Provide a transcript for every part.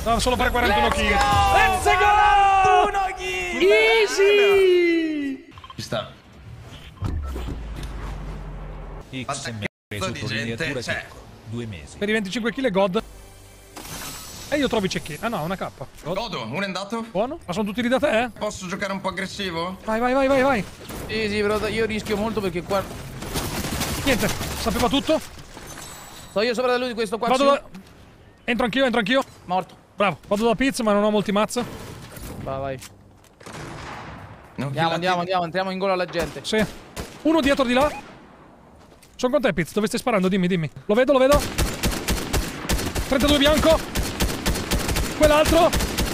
Doveva solo fare 41 kg. Let's go! 41 kg! Easy! Ci sta. X mi ha preso di gente sottolineatura c'è. che 2 mesi. Per i 25 kg God. E io trovo i cecchini. Ah no, una K. God. Godo, uno è andato. Buono. Ma sono tutti lì da te, eh? Posso giocare un po' aggressivo? Vai, vai, vai, vai, vai. Sì, però io rischio molto perché qua... Niente, sapeva tutto. Sto io sopra da lui di questo qua. Vado da... Entro anch'io, entro anch'io. Morto. Bravo, vado da Pizza ma non ho molti mazza. Vai. Non Andiamo, entriamo in gola alla gente. Sì. Uno dietro di là. Sono con te, Pizza, dove stai sparando? Dimmi, dimmi. Lo vedo, lo vedo. 32 bianco. Quell'altro.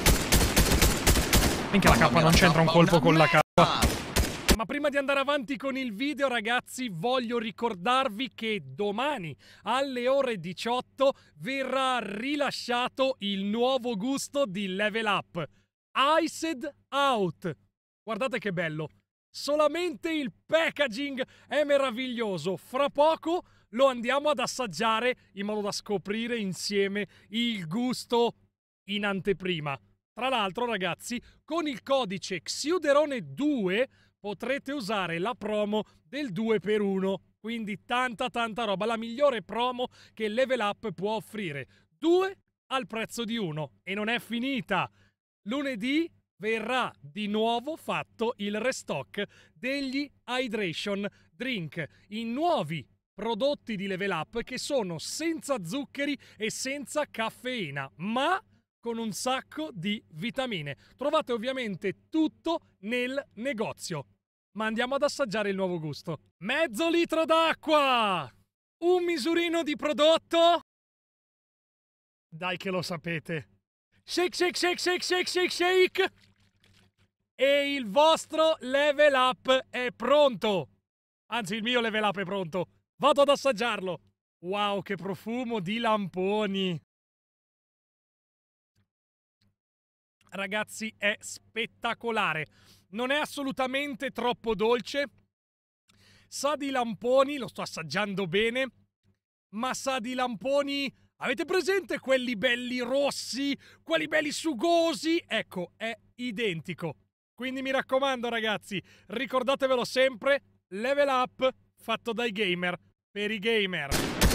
Minchia, la K non c'entra un colpo con la K. Ma prima di andare avanti con il video, ragazzi, voglio ricordarvi che domani alle ore 18 verrà rilasciato il nuovo gusto di Level Up. Iced Out. Guardate che bello. Solamente il packaging è meraviglioso. Fra poco lo andiamo ad assaggiare in modo da scoprire insieme il gusto in anteprima. Tra l'altro, ragazzi, con il codice Xiuderone2 potrete usare la promo del 2x1. Quindi tanta roba. La migliore promo che Level Up può offrire. 2 al prezzo di 1. E non è finita. Lunedì verrà di nuovo fatto il restock degli Hydration Drink, i nuovi prodotti di Level Up che sono senza zuccheri e senza caffeina, ma con un sacco di vitamine. Trovate ovviamente tutto nel negozio. Ma andiamo ad assaggiare il nuovo gusto. Mezzo litro d'acqua! Un misurino di prodotto? Dai che lo sapete. Shake, shake, shake, shake, shake, shake, shake! E il vostro Level Up è pronto. Anzi, il mio Level Up è pronto. Vado ad assaggiarlo. Wow, che profumo di lamponi. Ragazzi, è spettacolare. Non è assolutamente troppo dolce. Sa di lamponi, lo sto assaggiando bene. Ma sa di lamponi... Avete presente quelli belli rossi? Quelli belli sugosi? Ecco, è identico. Quindi mi raccomando, ragazzi, ricordatevelo sempre, Level Up fatto dai gamer, per i gamer.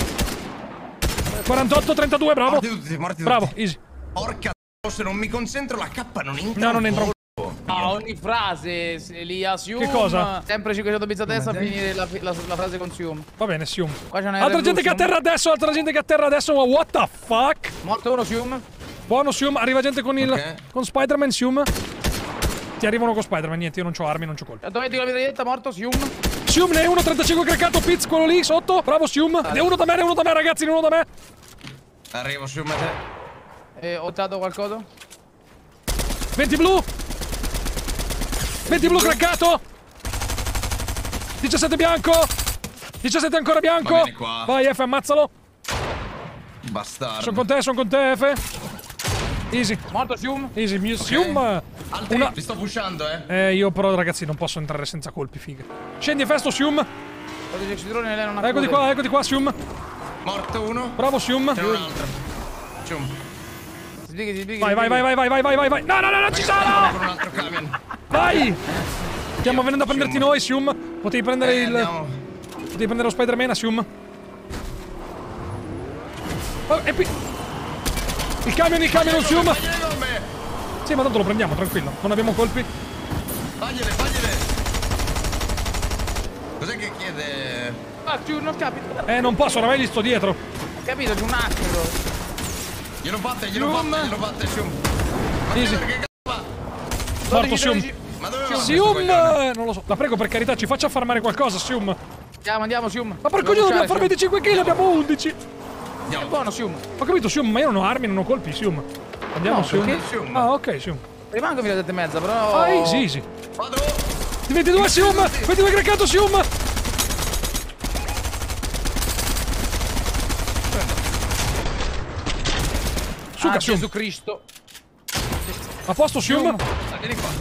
48-32, bravo. Morti tutti, morti tutti. Bravo, easy. Porca, se non mi concentro la K non entra. No, non entra un Ah, ogni frase li assume. Che cosa? Sempre 500 bits a testa a finire la frase consume. Va bene, Sium. Qua c'è una Altra gente che atterra adesso, ma what the fuck? Morto uno, Sium. Buono, Sium, arriva gente con il... Ok. con Spider-Man, Sium. Ti arrivano con Spider-Man, niente, io non c'ho armi, non c'ho colpi. Dove la mitraglietta, morto, Sium. Sium, ne è uno, 35 craccato, Piz, quello lì, sotto. Bravo, Sium. Ne è uno da me, ragazzi, ne è uno da me. Arrivo su me te. Ho dato qualcosa? 20 blu. 20 blu craccato. 17 bianco. 17 ancora bianco. Va bene qua. Vai, F, ammazzalo. Bastardo. Sono con te, F. Easy. Morto, Sium. Easy, mio Ok. Sium. Altri, vi sto pushando, Io però, ragazzi, non posso entrare senza colpi, figa. Scendi, Festo, Sium. Codice Xiuderone, lei non ha Eccoti qua, Sium. Morto uno. Bravo, Sium. C'è un altro. Cium. Si sbrighi. Vai. No, ci sono! Con un altro camion. Vai! Stiamo venendo a prenderti noi, Sium. Potevi prendere Andiamo. Potevi prendere lo Spider-Man, Sium. Oh, il camion, Sium. Fagliele con me. Sì, ma tanto lo prendiamo, tranquillo. Non abbiamo colpi. Fagliele. Cos'è che chiede? Ah, Sium, non capita. Non posso, oramai gli sto dietro. Ho capito, c'è un hacker. Glielo batte, Cium. Ma Easy. perché cazzo va? Morto, Sium. Ma dove va? Sium! Non lo so. La prego, per carità, ci faccia farmare qualcosa, Sium. Andiamo, Sium. Ma per coglione dobbiamo fare 25 kg, abbiamo 11. È buono, Sium. Ho capito, Sium, ma io non ho armi, non ho colpi, Sium. Andiamo, No, Sium. perché Sium? Ah, ok, Sium. Rimango fino alle 7:30, però... Ah, easy. Vado. 22, Sium! 22 craccato, Sium! Suca, Sium. Gesù Cristo. A posto, Sium? Vieni qua.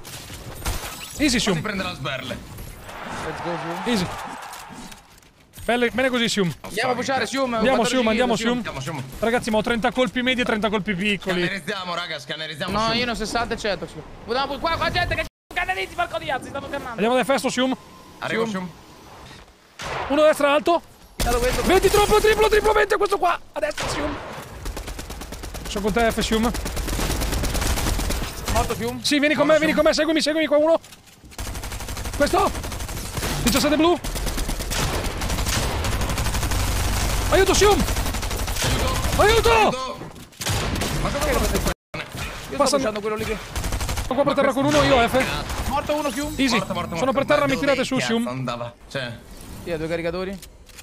Easy, Si Sium. prende la sberle. Let's go, Sium. Easy. Bene così, Sium. Andiamo a pushare, Sium. Andiamo, Sium, andiamo, Sium. Andiamo. Ragazzi, ma ho 30 colpi medi e 30 colpi piccoli. Scannerizziamo, raga, scannerizziamo. No, Sium. io ne ho 60 e 100. Qua gente che cannerizzi, porco di azzi, stanno fermando. Andiamo da festo, Sium. Arrivo, Sium. Uno a destra alto. Dato questo. 20 troppo, triplo 20, questo qua. A destra, Sium. Sono con te, F, Sium. Morto, Sium. Sì, vieni con me, seguimi qua uno. Questo. 17 blu. Aiuto, Sium. Aiuto. Ma come lo fai? Io sto pushando quello lì che... Sono qua per terra con uno, io, F. Morto uno, Sium. Easy. Sono per terra, mi tirate su, Sium. Andava. Cioè, Sì, ha 2 caricatori.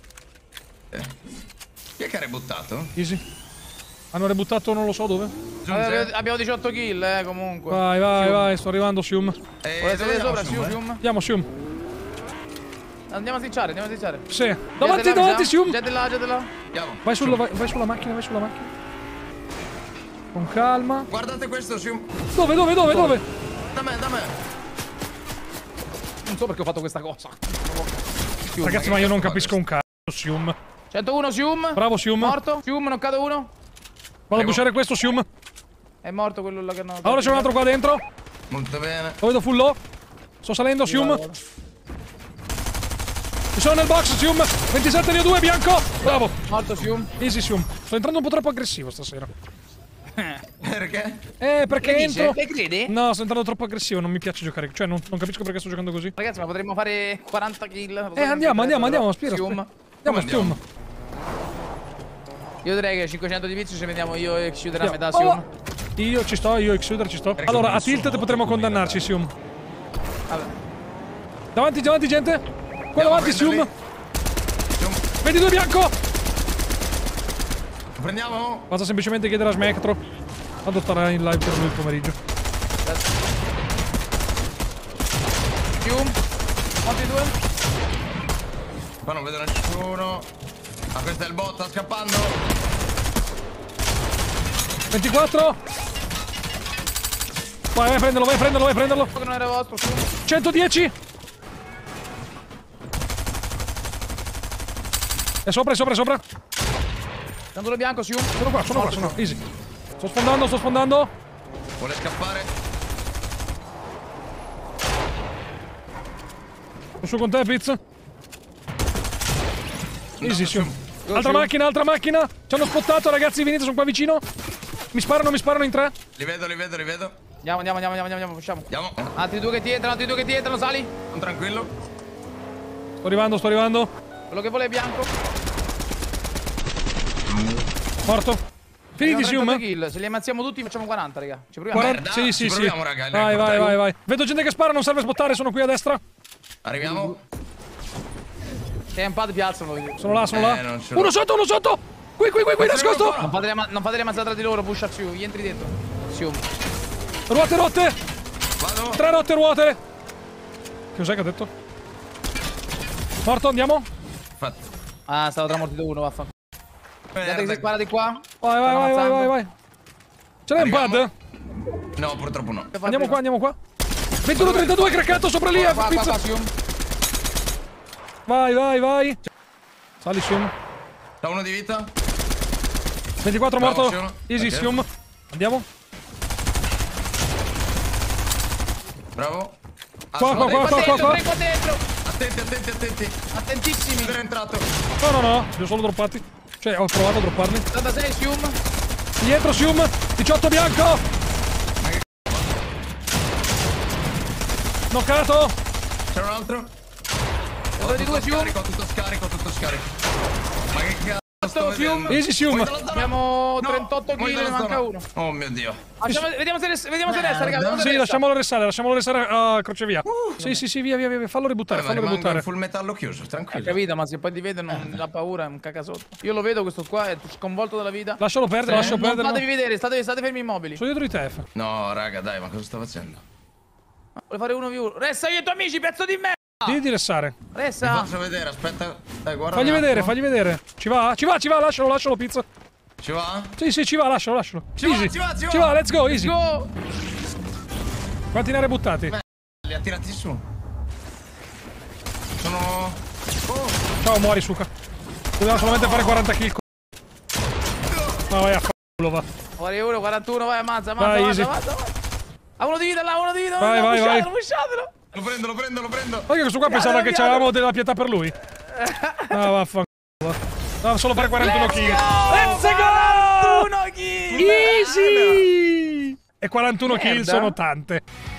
chi è che hai buttato? Easy. Hanno rebuttato non lo so dove. Abbiamo 18 kill, comunque. Vai, sto arrivando, Sium. Volete vedere sopra, Sium? Andiamo, Sium. Andiamo a switchare, Sì. Davanti, Sium. Gente là. Andiamo. Vai sulla macchina. Con calma. Guardate questo, Sium. Dove? Da me. Non so perché ho fatto questa cosa. Ragazzi, ma io non capisco un cazzo, Sium. 101, Sium. Bravo, Sium. Morto. Sium, knoccato uno. Vado a pushare questo, Sium. È morto quello là che hanno... Ora c'è un altro qua dentro. Molto bene. Lo vedo full low. Sto salendo, Sium. Ci sono nel box, Sium. 27 via 2, bianco. Bravo. Morto, Sium. Easy, Sium. Sto entrando un po' troppo aggressivo stasera. Perché? Perché entro... Lei crede? No, sto entrando troppo aggressivo, non mi piace giocare. Cioè, non capisco perché sto giocando così. Ragazzi, ma potremmo fare 40 kill. Andiamo, spira. Sium. Andiamo, Sium. Io direi che 500 di vizio ci vediamo io e Exuder a metà, Sium. Io ci sto, io e Exuder ci sto. Allora, a Tilted potremmo condannarci, Sium. Vabbè. Davanti, gente. Qua davanti, Sium. Vedi due bianco. Lo prendiamo? Basta semplicemente chiedere a Smectro. Tanto starà in live per lui il pomeriggio. Sium. Quanti due? Qua non vedo nessuno. Ah, questo è il bot, sta scappando. 24. Vai a prenderlo. Che non era vostro, Sium. 110. È sopra. Candolo bianco, Sium. Sono qua. Easy. Sto sfondando. Vuole scappare? Sono su con te, Pizz. Easy, Sium. Altra macchina. Ci hanno spottato, ragazzi, venite, sono qua vicino. Mi sparano in 3. Li vedo. Andiamo, usciamo. Andiamo. Altri due che ti entrano, sali. Sono tranquillo. Sto arrivando. Quello che vuole è bianco. Morto. Finiti, Sium. Kill. Se li ammazziamo tutti facciamo 40, raga. Ci proviamo. 40. Sì. Ci proviamo, raga. Vai. Vedo gente che spara, non serve spottare, sono qui a destra. Arriviamo. Se è un pad piazzano. Sono là. non ce l'ho. Uno sotto. Qui, nascosto. Non fate le ammazzate tra di loro, push up Sium. Gli entri dentro. Sium. Ruote rotte. Vado. 3 rotte ruote. Che cos'è che ha detto? Morto, andiamo. Fatto. Ah, stavo tramortito uno, vaffanculo. Guardate che si spara di qua. Vai. Ce l'hai un pad? No, purtroppo no. Andiamo qua. 21-32 craccato sopra lì. Qua, Sium. Vai. Sali, Sium. Da uno di vita. 24 Bravo, morto. Sium. Easy, Ok. Sium. Andiamo. Bravo. Qua. Tre dentro. Attenti. Attentissimi. È entrato. No. Li ho solo droppati. Cioè, ho provato a dropparli. 86 Sium. Dietro, Sium. 18 bianco. Knoccato. C'è un altro. Due Sium. Tutto scarico. Ma che cazzo sto Sium. vedendo? Easy, Sium. Abbiamo 38 kill, ne manca uno. Oh mio Dio. Vediamo se resta, raga. Sì, lasciamolo restare a crocevia. Sì, via. Fallo ributtare. Il full metallo chiuso, Ho tranquillo. capito, ma se poi ti vede non ha paura, è un cacasotto. Io lo vedo questo qua, è sconvolto dalla vita. Lascialo perdere. Non fatevi vedere, state fermi immobili. Sono dietro di te, F. No, raga, dai, ma cosa sta facendo? Vuole fare 1v1. Resta io e i tuoi amici, pezzo di merda! Digli di restare. Ti Resta! faccio vedere, aspetta. Dai, guarda. Fagli un attimo. vedere. Ci va, lascialo, Pizza. Ci va? Sì, ci va, lascialo. Easy. Ci va. Ci va, let's go, easy. Go! Quanti ne hai buttati? Li ha tirati su. Sono... Oh, Ciao, muori, Suka. Dobbiamo solamente fare 40 kill. Ma vai a culo, va. Fuori uno, 41, vai, ammazza. Vai, easy. Ha uno di vita là, uno di vita. Vai, vai, vai. Pushatelo. Lo prendo. Ma che questo qua pensava che avevamo della pietà per lui. Ah, vaffanculo. Doveva solo fare 41 kill. Let's go! 41 kill! Easy! E 41 kill Merda. sono tante.